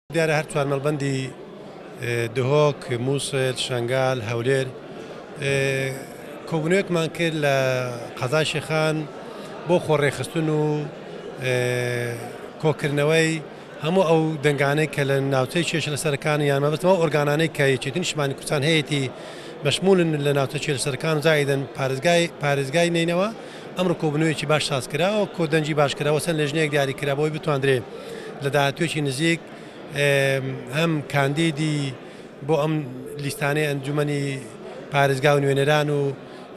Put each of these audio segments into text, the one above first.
دیارە هەر توانمەڵبەندی دهۆک، مووسڵ، شەنگال، هەولێر کۆبوونەوەیەکمان کرد لە قەزای شێخان بۆ خۆڕێخستن و کۆکردنەوەی هەموو ئەو دەنگانەی کە لە ناوچەی چێشە لە سەرەکانی یان مەبەستمەوە ئۆرگانانەی کە یەکێتی نیشتیمانی کوردستان هەیەی بەشمولن لە ناوچە چێشە لە سەرەکان زایدن پارێزگای نینەوە ئەمڕۆ کۆبوونەوەیەکی باش سازکراوە کۆدەنجی باشکراوە سەر لێژنەیەک دیاریکرابەوەی بتوانرێ لە داهاتوێکی نزیک هەم کاندیدی بۆ ئەم لیستانەی ئەنجومەنی پارێزگا و نوێنەران و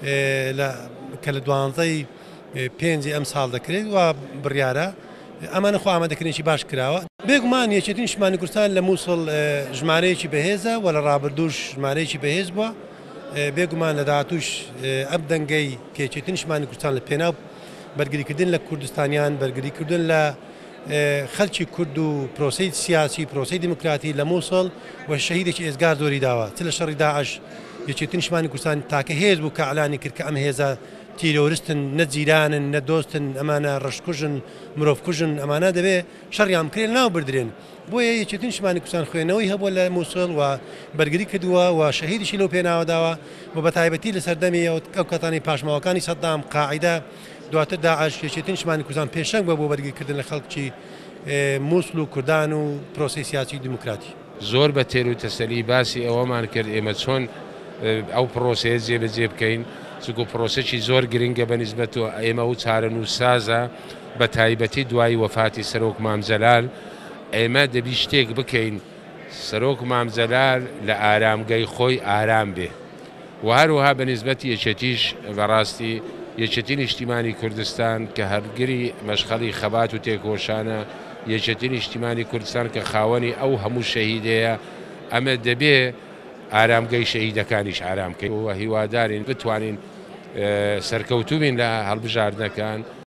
کە لە 12ی پێنجی ئەم ساڵ دەکرێت و بڕیارە ئەمانە خۆ ئامادەکردنێکی باش کراوە. بێگومان یەکێتی نیشتیمانی کوردستان لە مووسڵ ژمارەیەکی بەهێزە و لە ڕابردووش ژمارەیەکی بەهێز بووە. بێگومان لە داهاتووش ئەم دەنگەی کە یەکێتی نیشتیمانی کوردستان لە پێناو بەرگریکردن لە کوردستانیان بەرگریکردن لە خەلکی کورد و پرۆسەی سیاسی پرۆسەی دیموکراتی لە مووسڵ و شەهیدێکی ئێزگار زۆری داوە چ لە شەڕی داعش یەکێتی نیشتیمانی کوردستان تاکە هێز بوو کە ئەعلانی کرد کە ئەم هێزە تیرۆریستن نە جیرانن نە دۆستن ئەمانە ڕەشکوژن مرۆڤکوژن ئەمانە دەبێ شەڕیان بکرێن ناو بردرێن بۆیە یەکێتی نیشتیمانی کوردستان خوێنەوەی هەبووە لە مووسڵ و بەرگری کردووە و شەهیدیشی لەو پێناوەداوە و بەتایبەتی لە سەردەمی ئەو کاتانی پاشماوەکانی سەدام قاعیدە دواتر داعش یەکێتی نیشتیمانی کوردستان پێشەنگ بووە بۆ بەرگریکردن لە خەڵکی مووسڵ و کوردان و پرۆسەی سیاسی دیموکراتی. زۆر بە تێر و تەسەلی باسی ئەوەمان کرد ئێمە چۆن ئەو پرۆسەیە جێبەجێ بکەین چونکە پرۆسەی زۆر گرنگە بەنسبەت و ئێمە و چارەن و سازە بە تایبەتی دوای وەفاتی سەرۆک مامجەلال ئێمە دەبی شتێک بکەین سەرۆک مامجەلال لە ئارامگەی خۆی ئارام بێ و هەروەها بەنسبەتی یەکێتیش بەڕاستی یەکێتی نیشتیمانی کوردستان کە هەرگری مەشخەڵی خەبات و تێکۆشانە یەکێتی نیشتیمانی کوردستان کە خاوەنی ئەو هەموو شەهیدەیە ئەمە دەبێ ئارامگەی شەهیدەکانیش ئارام بکەین و هیوادارین بتوانین سەرکەوتوو بین لە هەڵبژاردنەکان.